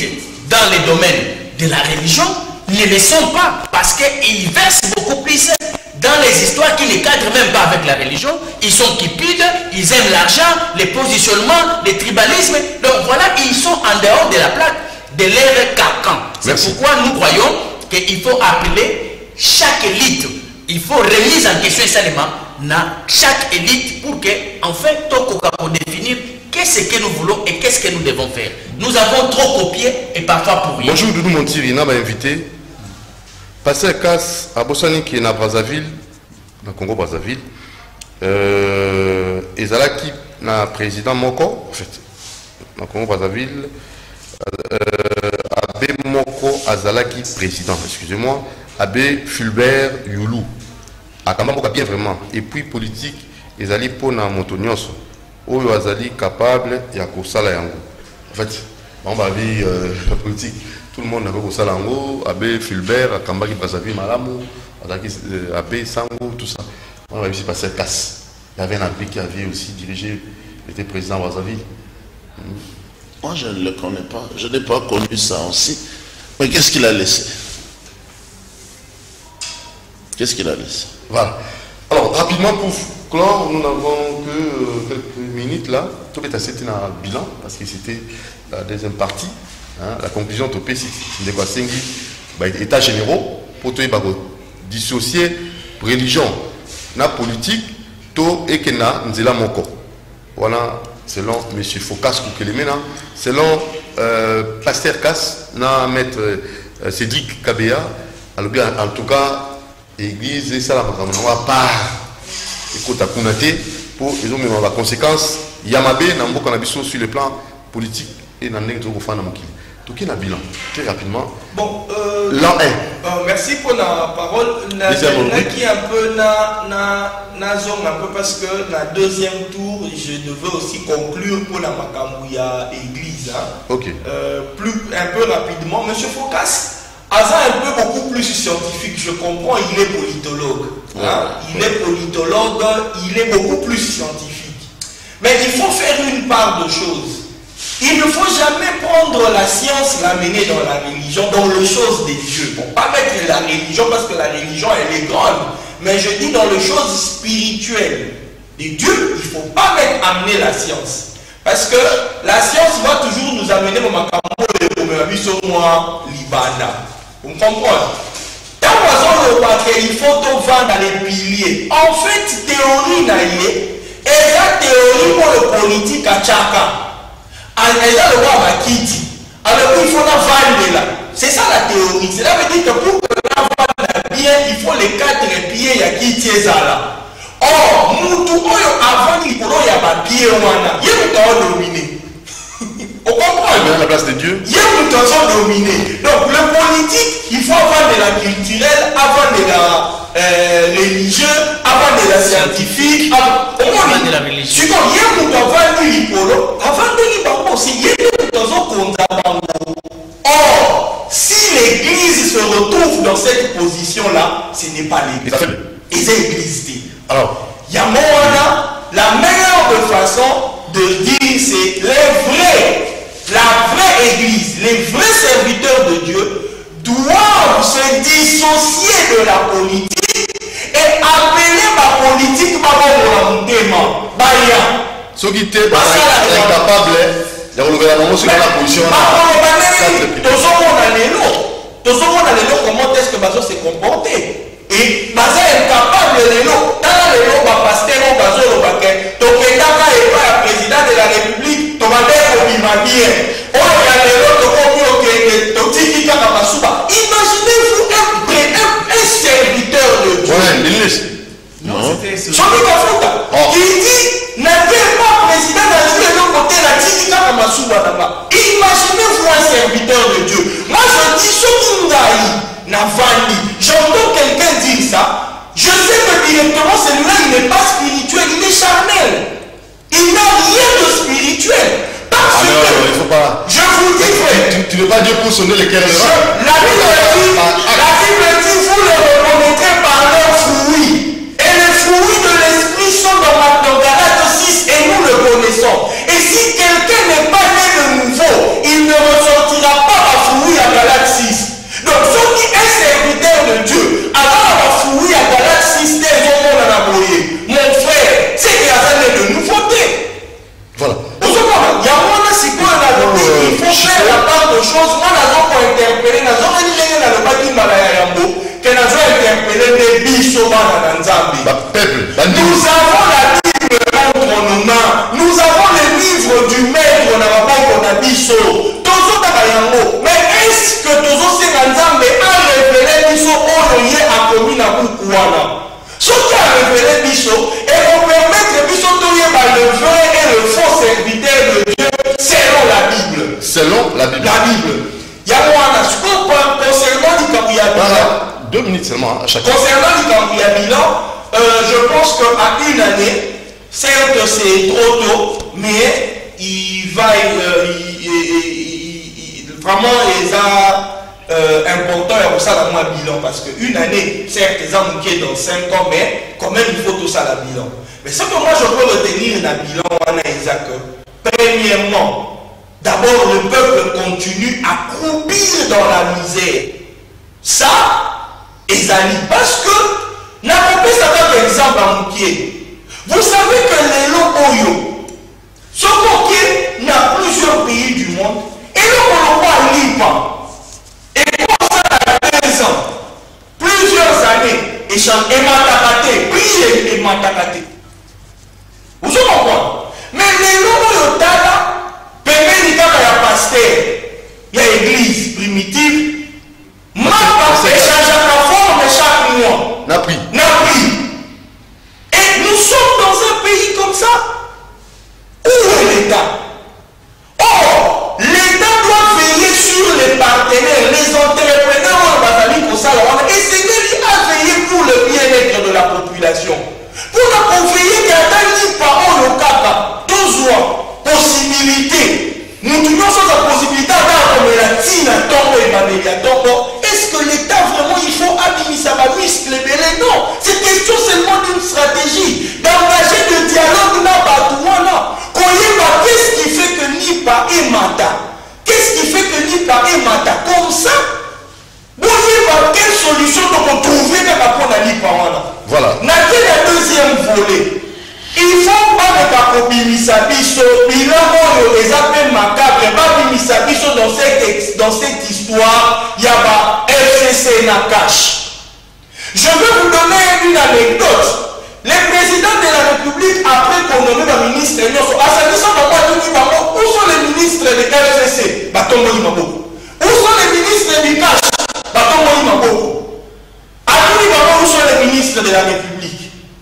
dans les domaines de la religion, ne le sont pas parce qu'ils versent beaucoup plus dans les histoires qui ne cadrent même pas avec la religion. Ils sont cupides, ils aiment l'argent, les positionnements, les tribalismes. Donc voilà, ils sont en dehors de la plaque de leur carcan. C'est pourquoi nous croyons qu'il faut appeler chaque élite. Il faut remise en question seulement dans chaque élite pour que, en fait, pour définir qu'est-ce que nous voulons et qu'est-ce que nous devons faire. Nous avons trop copié et parfois pour rien. Bonjour, Doudou Montiri, on m'a invité. Passer Casse à Bossani qui est à Brazzaville, dans le Congo-Brazzaville. Euh, et Zala qui est président Moko, en fait, dans le Congo-Brazzaville. Euh, Abbé Moko Azalaki président, excusez-moi. Abbé Fulbert Youlou. Akamamboka bien vraiment. Et puis politique, ils allaient pour na Montonios. Où ils allaient capable de Kosala Yango. En fait, on va dire la politique. Tout le monde avait Kosala Yango. Abbé Fulbert, Akambaki Brazzaville Malamu, Abbé Sango, tout ça. On va ici passer casse. Il y avait un abbé qui avait aussi dirigé, il était président de Brazzaville. Moi, je ne le connais pas. Je n'ai pas connu ça aussi. Mais qu'est-ce qu'il a laissé? Qu'est-ce qu'il a laissé? Voilà. Alors, rapidement, pour clore, nous n'avons que euh, quelques minutes là. Tout est assez un bilan, parce que c'était la deuxième partie. Hein, la conclusion de P C. C'est quoi? C'est états généraux pour dissocier religion, na politique, to et que na nzela moko. Voilà. Selon M. Focas Koukelemena, selon euh, Pasteur Casse, na maître euh, Cédric Kabea, en tout cas, l'église et ça la part écoute à Kounate pour ils ont même la conséquence Yamabe Nambo Kanabiso sur le plan politique et dans le au fan tout qui est bilan très rapidement. Bon, euh, l'an un. Euh, merci pour la parole. Na qui un peu na na na zone un peu parce que la deuxième tour je devais aussi conclure pour la Makamouya église. Hein. Ok. Euh, plus un peu rapidement, Monsieur Focas. Asa un peu beaucoup plus scientifique, je comprends, il est politologue. Hein? Ouais. Il est politologue, il est beaucoup plus scientifique. Mais il faut faire une part de choses. Il ne faut jamais prendre la science, l'amener dans la religion, dans les choses des dieux. Bon, pas mettre la religion parce que la religion elle est grande, mais je dis dans les choses spirituelles des dieux, il ne faut pas mettre amener la science. Parce que la science va toujours nous amener au Makambo et au Moa Libana. Vous comprenez? Dans le paquet, il faut tout vendre les piliers. En fait, théorie naïe, et la théorie pour le politique à Tchaka. Et là, le roi va quitter. Alors, il faut la vendre là. C'est ça la théorie. Cela veut dire que pour que la vendre bien, il faut les quatre pieds à quitter ça là. Or, nous, tout le monde, avant qu'il y ait un pied, il y a un dominé. On comprend? À la place de Dieu. Il y a une tension dominée. Donc, le politique, il faut avoir de la culturelle, avoir de la euh, religieuse, avoir de la scientifique, avoir de la religion. Il y a une tension l'ipolo, avant de l'ipolo aussi, il y a une tension contre Bango. Or, si l'église se retrouve dans cette position-là, ce n'est pas l'église. Et c'est l'église. Alors, il y a la meilleure façon de dire c'est les vrais. La vraie église, les vrais serviteurs de Dieu doivent se dissocier de la politique et appeler ma politique ma volonté. Baya. Ceux qui étaient incapables de relever la position. Tout le monde a l'élo, comment est-ce que Bazo s'est comporté? Et Bazo est incapable de l'élo. Dans l'élo, pasteur, Bazo, le baquet. Donc, il n'y a pas le président de la République, ton madère, au Bimabien. Oh, il y a l'élo, ton combien, ton tiki, Kakabasuba. Imaginez-vous un, un, un serviteur de Dieu. Ouais, l'Église. Non, c'était ce qui dit, n'avez pas président de l'autre côté, la tiki, Kakabasuba là-bas. Imaginez-vous un serviteur de Dieu. Moi, je dis, ce Navani, j'entends quelqu'un dire ça, je sais que directement celui-là il n'est pas spirituel, il est charnel. Il n'a rien de spirituel. Parce ah non, que, non, il faut pas. Je vous dis, frère, tu ne veux pas dire pour sonner les cœurs. La Bible dit, la Bible dit, vous les reconnaîtrez par leurs fruits. Et les fruits de l'esprit sont dans ma dans Galates six et nous le connaissons. Et si quelqu'un n'est pas né de nouveau, il ne ressortira pas à fruit oyo ye akomi na buku wana soki arévélé biso ekopermettre biso toyeba le vrai et le faux serviteur de Dieu selon la Bible. Selon la Bible. La Bible. Yango wana sikoyo concernant likambo ya bilan. Deux minutes seulement à chacun. Concernant likambo ya bilan, euh, je pense qu'à une année, certes c'est trop tôt, mais il va euh, il, il, il, il, vraiment les a euh, important pour ça dans mon bilan parce qu'une année, certes les a manqué dans cinq ans, mais quand même il faut tout ça la bilan. Mais ce que moi je peux retenir dans le bilan, Isaac, premièrement, d'abord le peuple continue à croupir dans la misère. Ça, Ezali, parce que n'a pas pu savoir exemple à mon pied. Vous savez que les lots Oyo, ce qu'il y a plusieurs pays du monde, et le Colombo à Liban, et pour ça, à deux ans, plusieurs années, et Matakate, priez et Matakate. Vous comprenez? Mais les lots Oyo, permet de faire pasteur, il y a l'église primitive, ma pasteur change la forme chaque mois. N'a pris. N'a pris. Et nous sommes dans un pays comme ça. Où est l'État? Or, l'État doit veiller sur les partenaires, les entrepreneurs, et c'est lui à veiller pour le bien-être de la population. Pour la veiller qu'il y a des parents locaux, toujours possibilité. Nous devons la possibilité d'avoir la tine à tomber et Manélia tombe. Est-ce que l'État vraiment il faut administrer sa muscle? Non, c'est question seulement d'une stratégie, d'engager le dialogue là bas qu'est-ce qui fait que Nipa et Mata? Qu'est-ce qui fait que Nipa et Mata? Comme ça, vous voyez quelle solution pour trouver dans la Nipa? Voilà. N'a la deuxième volet. Il faut pas que Bimisa Biso, bilan les appels macabres, pas Bimisa Biso dans cette, dans cette histoire, il y a F C C Nakash. Je veux vous donner une anecdote. Le président de la République, après qu'on nomme le ministre, où sont les ministres de F C C? Où sont les ministres du Cash? Où sont les ministres de la République?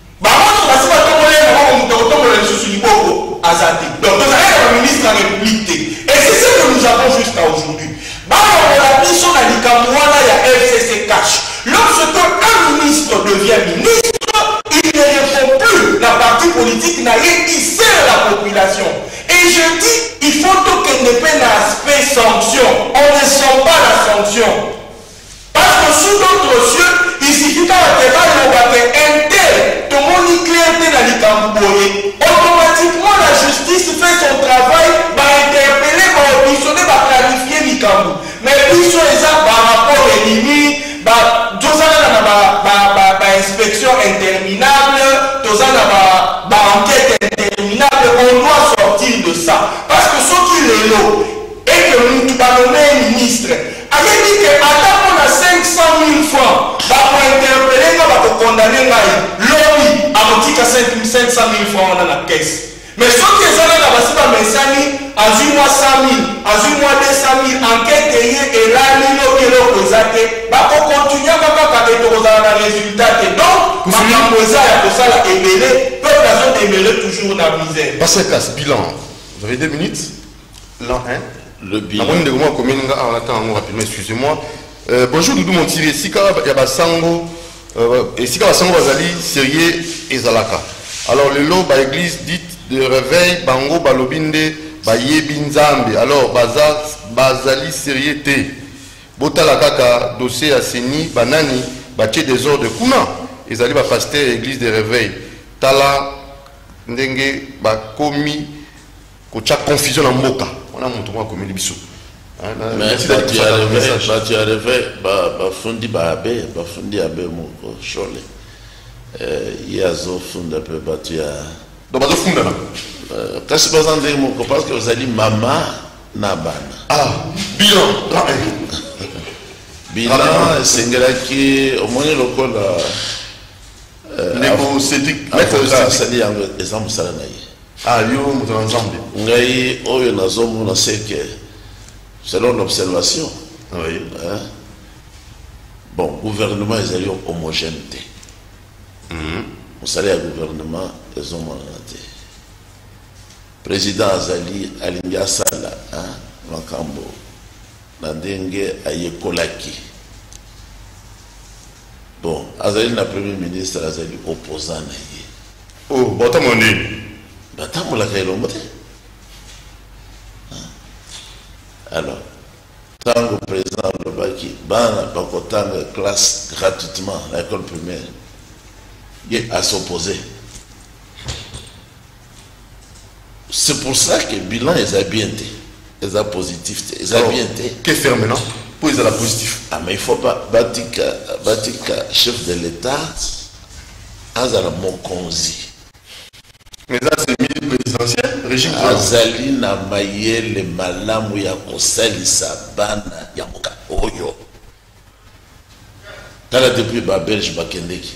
Donc, nous avons un ministre de la République. Et c'est ce que nous avons jusqu'à aujourd'hui. Il y a F C C Cash. Lorsque un ministre devient ministre, il ne répond plus. La partie politique n'a rien qui sert la population. Et je dis, il faut qu'il n'y ait pas d'aspect sanction. On ne sent pas la sanction. Parce que sous d'autres cieux, il suffit qu'un tel, tout le monde clair dans les automatiquement la justice fait son travail, va interpeller, va auditionner, va clarifier les cambous. Mais puis sur les arbres, par rapport à l'ennemi, tous les inspection interminable, tous les enquête interminable, on doit sortir de ça. Parce que ce qui est là, et que nous avons nommé un ministre, a dit que attends on a cinq cent mille francs, pour interpeller, pour condamner l'homme, à moitié cinq cent mille francs dans la caisse. Mais ce qui est là, c'est pas Messani, à un mois cent mille, à un mois deux cent mille, enquête et là, il y a présenté, pour continuer à faire des résultats. Donc, ma camoisa a pour ça la émêlée, peuple a émêlé toujours dans la misère. Parce que bilan, vous avez deux minutes. L'an un. Le bilan. Excusez-moi. Euh, bonjour Doudou Montiri. Sika Yabasango et Sika Basango Bazali, Sérieux et Zalaka. Alors, le lot, bah, église dite de réveil, Bango, Balobinde, Bayebinzambe. Alors, Baza, Bazali, Sérieux T. Botala Kaka, dossier Asseni, Banani, Baché des ordres Kuna. Ezali, ba pasteur, église de réveil. Tala, Ndenge, Bakomi, Kocha confusion en Moka. On a montré comment les bisous. Merci d'avoir tu as tu as rêvé ba ba fundi ba abe ba fundi abe moko chole euh yazo funda pe ba tu as donc ba funda na euh kasi ba zande moko parce que vous allez mama na bana ah bilan bilan sengera ki au moins lokola euh neko Cédric maître Cédric yango exemple sala na ye ah yo mutu ensemble ngai oyo nazomo na seke selon l'observation, oui. hein, bon gouvernement ils allaient homogèneté vous savez le gouvernement ils ont mandaté président Azali alingi asala hein makambo na ndenge ayekolaki bon Azali na premier ministre Azali opposant na ye oh bota moni bata mo la kailombo te alors tant que président le baki bana bakotanga classe gratuitement à l'école primaire il à s'opposer. C'est pour ça que le bilan est bien été, est positif, est bien été. Qu'est-ce que maintenant pour les la positif? Ah mais il faut pas Batika Batika chef de l'État Azala Mokonzi. Mais ça c'est milieu présidentiel, régime Azali na mayele malamu ya kosalisa bana ya moka oyo. Tala depuis ba Belge bakendeki.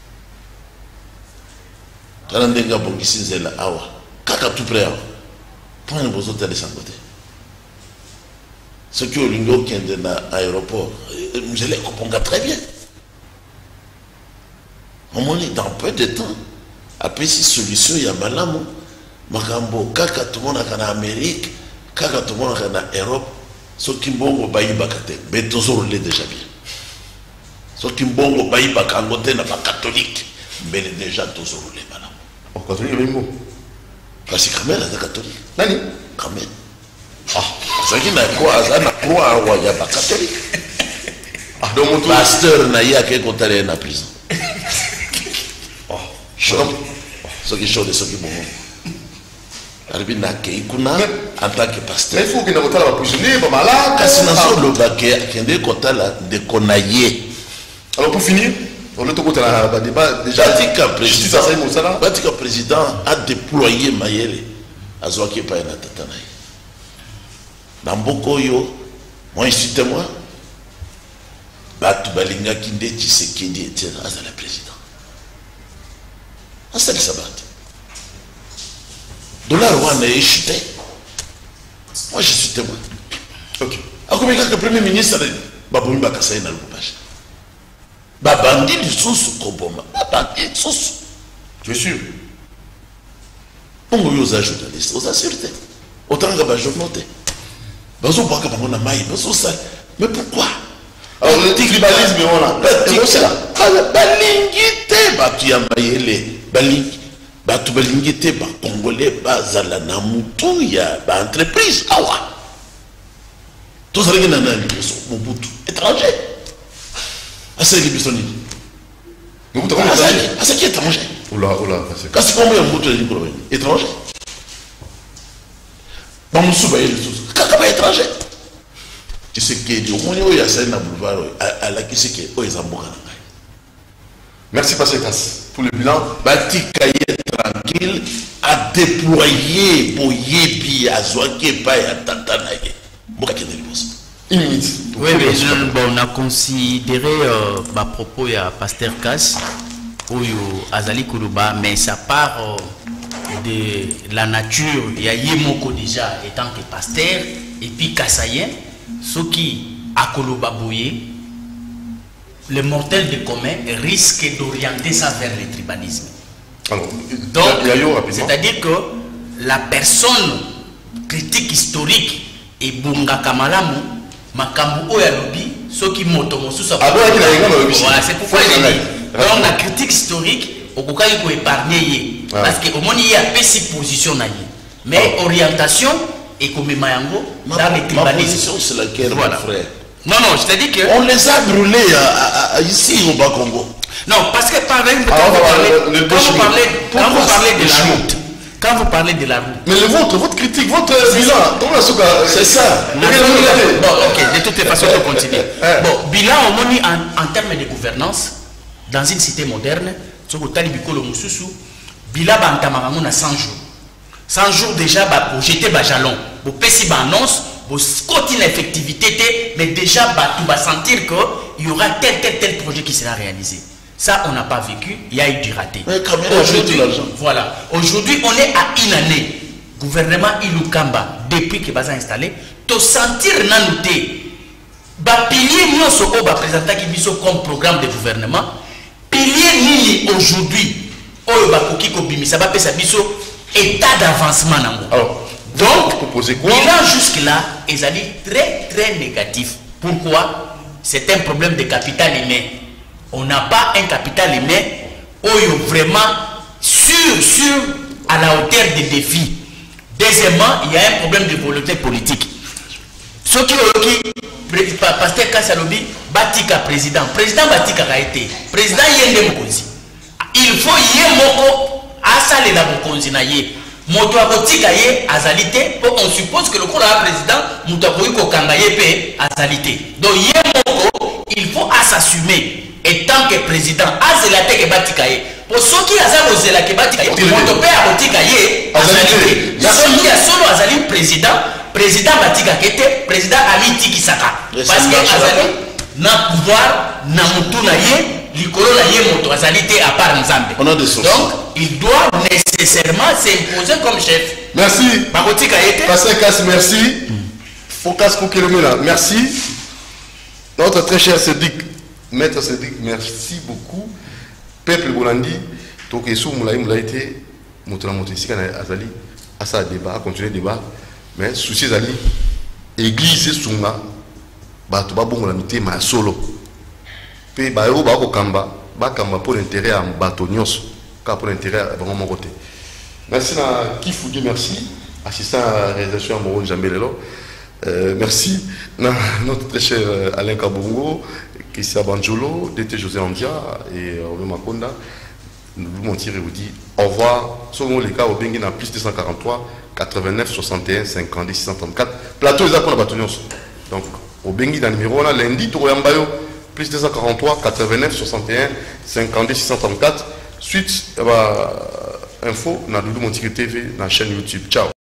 Tala ndenga bongisi nzela awa. Kaka tout près. Point de besoin de son côté. Ceux qui ont l'union qui est dans l'aéroport, je les comprends très bien. On est dans peu de temps. Après ces solutions, il y a Malamou, Makambo, Kaka tout le monde en Amérique, Kaka tout le monde en Europe. Ceux qui m'ont au Baï Bakate, mais toujours les déjà bien. Ceux qui m'ont au Baï Bakangote n'a pas catholique, mais déjà toujours les Malamou. En catholique, le même mot. Parce que quand même, c'est catholique. Nani? Quand même. Ah, c'est qui n'a quoi, ça n'a quoi à roi, il n'y a pas catholique. Ah, donc mon pasteur n'a y a qu'un compte à la prison. Oh, chaud. Ce qui chaud de ce qui bon. Arbi n'a qu'un en tant que pasteur. Mais il faut que nous ayons la prisonnier, pas malade. Parce que nous avons le baquet, qui est compte à la de Konaye. Alors pour finir, on est au côté de débat déjà. Batika président, Batika président a déployé Mayele à Zouaki Paye na Tatanaï. Dans Bokoyo, moi je suis témoin. Batu Balinga Kinde Tshisekedi était à la président. Ah, c'est le sabbat. Dollar Rwanda est chuté. Moi je suis témoin. Ok. A combien que le premier ministre Baboumi Bakassai n'a le coupage. Babandi du sous Koboma. Babandi du sous. Tu es sûr? On va aux journalistes, aux assurés. Autant que les journalistes. Mais pourquoi? Alors le tribalisme, on a. Balingite, batu ya mayele, balingi, batu balingite, ba congolais, bazala na mutu ya ba entreprise, awa. Tous les gens n'ont Mobutu, étranger. Assez de personnes. Mobutu, comment étranger? Assez qui est étranger? Oula, oula, c'est parce que combien Mobutu est étranger? Ba musuba yele tous. Kaka étranger. Tu sais que Dieu, on y a ça na boulevard à la qui c'est que o ezamboka na ngai. Merci Pasteur Casse pour le bilan. Bati Kaye tranquille a déployé Boyebi à Zouake pa ya Tatanaye. Mboka kende liboso. Une minute. Oui, mais je, bon, on a considéré euh, ma propos à Pasteur Casse ou Azali Koulouba, mais ça part euh, de la nature. Il y a Yemoko déjà étant que pasteur et puis Kassayen. Ce qui, à Kolobaboye, le mortel de commun risque d'orienter ça vers le tribalisme. Alors, donc, c'est-à-dire que la personne critique historique et Bunga Kamalamu, Makambu Oyalobi, ceux qui motomo sous sa voilà, c'est pourquoi je dis. Donc, la critique historique, au cas où il faut épargner, parce qu'au moins il y a six positions, mais orientation. Et comme Mayango, dans les tribalismes. C'est laquelle, voilà. Frère? Non, non, c'est-à-dire que. On les a brûlés à, à, à, ici au Bas-Congo. Non, parce que par exemple, quand, vous parlez, quand, vous parlez, quand vous parlez de la route, quand vous parlez de la route. Mais le vôtre, votre critique, votre bilan, c'est ça. Bon, ok, de toutes les façons, on continue. Bon, bilan, au moins, en, en termes de gouvernance, dans une cité moderne, ce que vous avez dit, bilan, on a cent jours. cent jours déjà pour jeter le jalon, pour passer l'annonce, pour continuer l'effectivité, mais déjà tu vas sentir qu'il y aura tel tel tel projet qui sera réalisé. Ça, on n'a pas vécu, il y a eu du raté. Aujourd'hui, voilà. Aujourd'hui, on est à une année. Gouvernement Ilukamba, depuis que Baza installé, tu sentir nanouté ba pilier nyonso o ba présenter ki biso comme programme de gouvernement pilier ni aujourd'hui o ba koki ko bimisa ba pesa biso état d'avancement nango. Alors donc proposer quoi? Bilan jusque là ezali très très négatif. Pourquoi? C'est un problème de capital humain. On n'a pas un capital humain oyo vraiment sur sur à la hauteur des défis. Deuxièmement, il y a un problème de volonté politique. Ce qui est pasteur Kassalobi, Batika président. Président Batika a été. Président Yende Mokonzi. Il faut y moko asale la Mokonzi na ye. Moto akotika ye azalité. On suppose que le cours de président Moutakoui Kokangaye pe azalité. Donc y moko, il faut s'assumer. Et tant que président, azélate ke Batika ye. Pour ceux qui ont osé la Batika ye, mon père Batika ye azalité. Ceux qui a solo azali président. Président Batika Kete, président Ali Tiki Saka. Parce que Azali n'a pouvoir, n'a moutou na ye, l'icolo na ye moto, Azali te à part Nzambe. Donc, il doit nécessairement s'imposer comme chef. Merci. Bakotika Yete. Pasteur Kass, merci. Focas Koukelomela, merci. Notre très cher Cédric, maître Cédric, merci beaucoup. Peuple Bolandi, donc Essou Moulaï Moulaïté, Moutona Moutissika Azali, à ça débat, à continuer le débat. Mais souci zali église sunga bato ba bongo la mité ma solo pe ba yo ba ko kamba ba kamba pour l'intérêt à bato nyos ka pour l'intérêt à bango mon côté. Merci na Kifu Dieu, merci assistant à la réalisation Moro Njambelelo. Euh, merci na notre très cher Alain Kabongo, Christian Banjolo, D T José Andia et Robert Makonda. Nous vous mentir et vous dire au revoir. Selon les cas au Bengi na plus deux cent quarante-trois quatre-vingt-neuf soixante et un cinquante six cent trente-quatre. Plateau les apôtres bâtonnons. Donc au Bengi dans le numéro là lundi tout Yambayo plus deux cent quarante-trois quatre-vingt-neuf soixante et un cinquante six cent trente-quatre. Suite bah, info na Doudou Montiri T V na chaîne YouTube. Ciao.